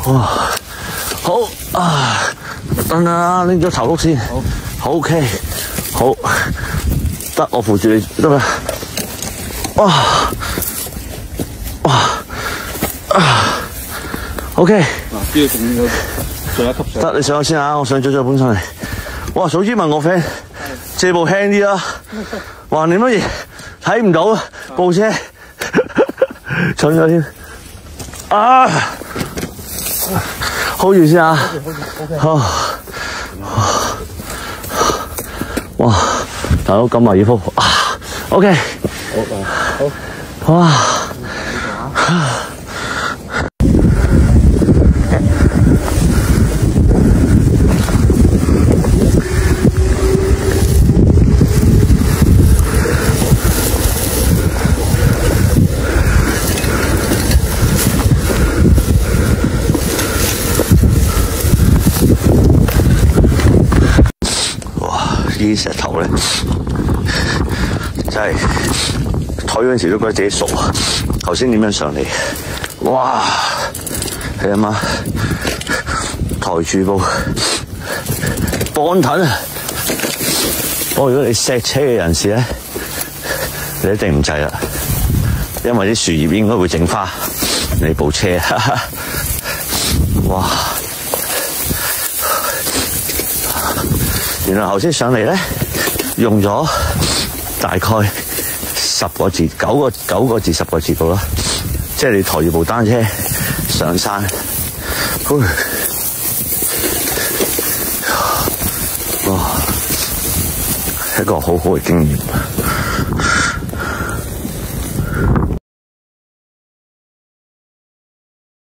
哇，好啊，等等，拎咗頭碌先。好 ，OK， 好，得我扶住你得未？哇，哇，啊 ，OK。 嗱，呢個仲有一級上。 得，你上先啊，我上咗搬上嚟。哇，早知問我 friend 借部輕啲啦。哇，你乜嘢睇唔到啊？部車蠢咗添。啊！hold 住先啊！好。哇！大佬咁埋耳福啊 ！OK。好。哇！呢啲石頭咧，真係推嗰陣時都覺得自己傻啊！頭先點樣上嚟？哇！係啊嘛，抬住部磅盾啊！不過如果你錫車嘅人士咧，你一定唔制啦，因為啲樹葉應該會整花你部車。哇！原來頭先上嚟咧，用咗大概10個字、9個字、10個字到啦。即係你抬住部單車上山，哇！一個好好嘅經驗。